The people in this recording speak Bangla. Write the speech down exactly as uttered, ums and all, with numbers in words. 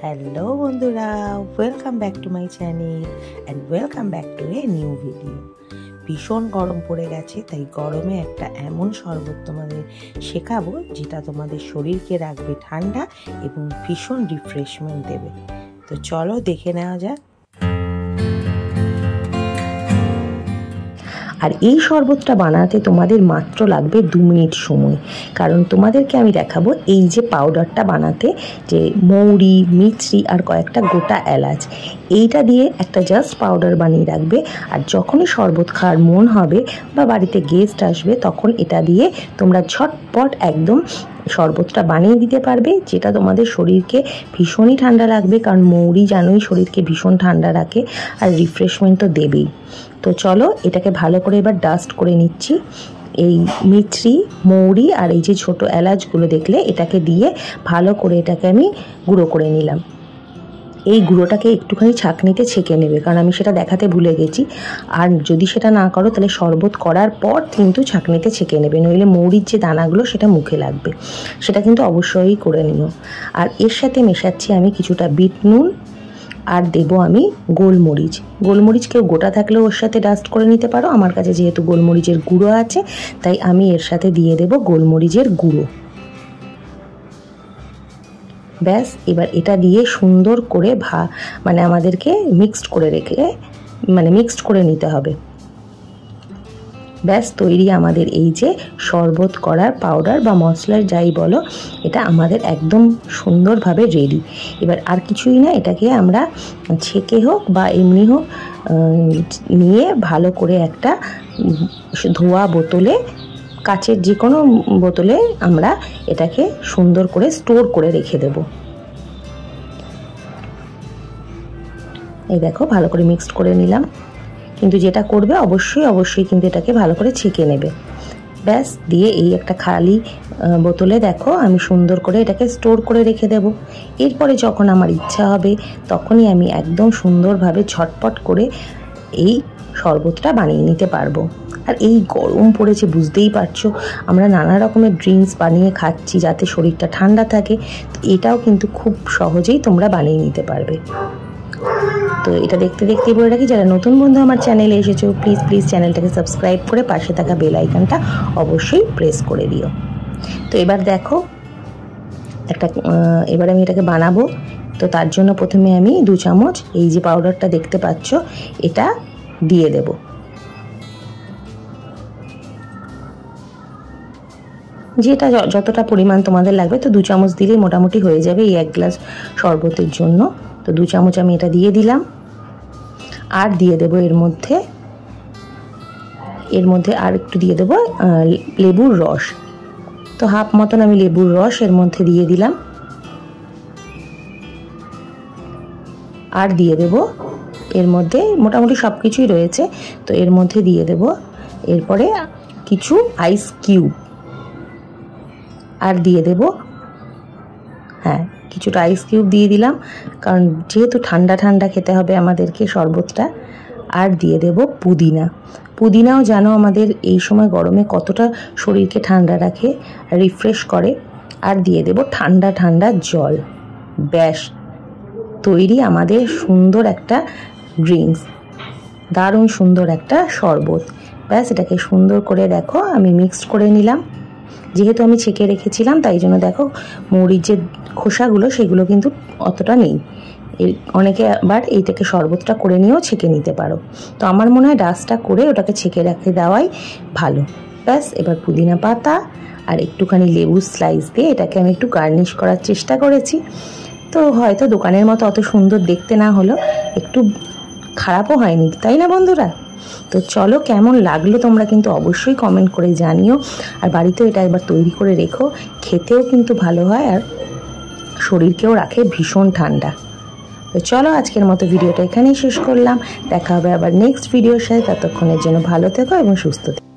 হ্যালো বন্ধুরা, welcome back to my channel and welcome back to a new video. ভীষণ গরম পড়ে গেছে, তাই গরমে একটা এমন শরবত তোমাদের শেখাবো যেটা তোমাদের শরীরকে রাখবে ঠান্ডা এবং ভীষণ রিফ্রেশমেন্ট দেবে। তো চলো দেখে নেওয়া যাক। আর এই শরবতটা বানাতে তোমাদের মাত্র লাগবে দু মিনিট সময়, কারণ তোমাদেরকে আমি দেখাবো এই যে পাউডারটা বানাতে, যে মৌরি, মিছরি আর কয়েকটা গোটা এলাচ, এইটা দিয়ে একটা জাস্ট পাউডার বানিয়ে রাখবে। আর যখনই শরবত খাওয়ার মন হবে বা বাড়িতে গেস্ট আসবে, তখন এটা দিয়ে তোমরা ঝটপট একদম শরবতটা বানিয়ে দিতে পারবে, যেটা তোমাদের শরীরকে ভীষণই ঠান্ডা রাখবে। কারণ মৌরি জানোই শরীরকে ভীষণ ঠান্ডা রাখে আর রিফ্রেশমেন্ট তো দেবেই। তো চলো এটাকে ভালো করে এবার ডাস্ট করে নিচ্ছি। এই মিছরি, মৌরি আর এই যে ছোটো এলাচগুলো দেখলে, এটাকে দিয়ে ভালো করে এটাকে আমি গুঁড়ো করে নিলাম। এই গুঁড়োটাকে একটুখানি ছাঁকনিতে ছেঁকে নেবে, কারণ আমি সেটা দেখাতে ভুলে গেছি। আর যদি সেটা না করো তাহলে শরবত করার পর কিন্তু ছাঁকনিতে ছেঁকে নেবে, নইলে মৌরির যে দানাগুলো সেটা মুখে লাগবে। সেটা কিন্তু অবশ্যই করে নিও। আর এর সাথে মেশাচ্ছি আমি কিছুটা বিট নুন, আর দেব আমি গোলমরিচ। গোলমরিচ কেউ গোটা থাকলেও ওর সাথে ডাস্ট করে নিতে পারো। আমার কাছে যেহেতু গোলমরিচের গুঁড়ো আছে, তাই আমি এর সাথে দিয়ে দেব গোলমরিচের গুঁড়ো। ব্যাস, এবার এটা দিয়ে সুন্দর করে ভা মানে আমাদেরকে মিক্সড করে রেখে মানে মিক্সড করে নিতে হবে। ব্যাস, তৈরি আমাদের এই যে শরবত করার পাউডার বা মশলার যাই বলো, এটা আমাদের একদম সুন্দরভাবে রেডি। এবার আর কিছুই না, এটাকে আমরা ছেঁকে হোক বা এমনি হোক নিয়ে ভালো করে একটা ধোয়া বোতলে, কাচের যে কোনো বোতলে আমরা এটাকে সুন্দর করে স্টোর করে রেখে দেব। এই দেখো, ভালো করে মিক্সড করে নিলাম। কিন্তু যেটা করবে অবশ্যই অবশ্যই কিন্তু এটাকে ভালো করে ছেঁকে নেবে। ব্যাস, দিয়ে এই একটা খালি বোতলে দেখো আমি সুন্দর করে এটাকে স্টোর করে রেখে দেব। এরপরে যখন আমার ইচ্ছা হবে, তখনই আমি একদম সুন্দরভাবে ঝটপট করে এই শরবতটা বানিয়ে নিতে পারবো। আর এই গরম পড়েছে, বুঝতেই পারছো, আমরা নানা রকমের ড্রিঙ্কস বানিয়ে খাচ্ছি যাতে শরীরটা ঠান্ডা থাকে। এটাও কিন্তু খুব সহজেই তোমরা বানিয়ে নিতে পারবে। তো এটা দেখতে দেখতে বলে রাখি, যারা নতুন বন্ধু আমার চ্যানেলে এসেছো, প্লিজ প্লিজ চ্যানেলটাকে সাবস্ক্রাইব করে পাশে থাকা বেল আইকনটা অবশ্যই প্রেস করে দিও। তো এবার দেখো একটা এবার আমি এটাকে বানাবো। তো তার জন্য প্রথমে আমি দু চামচ এই যে পাউডারটা দেখতে পাচ্ছ, এটা দিয়ে দেব। যেটা যতটা পরিমাণ তোমাদের লাগবে, তো দু চামচ দিলেই মোটামুটি হয়ে যাবে এই এক গ্লাস শরবতের জন্য। তো দু চামচ আমি এটা দিয়ে দিলাম। আর দিয়ে দেব এর মধ্যে এর মধ্যে আর একটু দিয়ে দেব লেবুর রস। তো হাফ মতন আমি লেবুর রস এর মধ্যে দিয়ে দিলাম। আর দিয়ে দেব এর মধ্যে, মোটামুটি সব কিছুই রয়েছে, তো এর মধ্যে দিয়ে দেব এরপরে কিছু আইস কিউব। আর দিয়ে দেব, হ্যাঁ কিছুটা আইস কিউব দিয়ে দিলাম, কারণ যেহেতু ঠান্ডা ঠান্ডা খেতে হবে আমাদেরকে শরবতটা। আর দিয়ে দেব পুদিনা। পুদিনাও জানো আমাদের এই সময় গরমে কতটা শরীরকে ঠান্ডা রাখে, রিফ্রেশ করে। আর দিয়ে দেব ঠান্ডা ঠান্ডা জল। ব্যাস, তৈরি আমাদের সুন্দর একটা ড্রিঙ্কস, দারুণ সুন্দর একটা শরবত। ব্যাস, এটাকে সুন্দর করে দেখো আমি মিক্সড করে নিলাম। যেহেতু আমি ছেঁকে রেখেছিলাম, তাই জন্য দেখো মৌরির যে খোসাগুলো সেগুলো কিন্তু অতটা নেই। অনেকে আবার এইটাকে শরবতটা করে নিয়েও ছেঁকে নিতে পারো। তো আমার মনে হয় ডাস্টটা করে ওটাকে ছেঁকে রেখে দেওয়াই ভালো। ব্যাস, এবার পুদিনা পাতা আর একটুখানি লেবু স্লাইস দিয়ে এটাকে আমি একটু গার্নিশ করার চেষ্টা করেছি। তো হয়তো দোকানের মতো অত সুন্দর দেখতে না হলো, একটু খারাপও হয়নি, তাই না বন্ধুরা? তো চলো, কেমন লাগলো তোমরা কিন্তু অবশ্যই কমেন্ট করে জানিও। আর বাড়িতেও এটা একবার তৈরি করে রেখো, খেতেও কিন্তু ভালো হয় আর শরীরকেও রাখে ভীষণ ঠান্ডা। তো চলো, আজকের মতো ভিডিওটা এখানেই শেষ করলাম। দেখা হবে আবার নেক্সট ভিডিওর সাথে। ততক্ষণের জন্য ভালো থেকো এবং সুস্থ থেকো।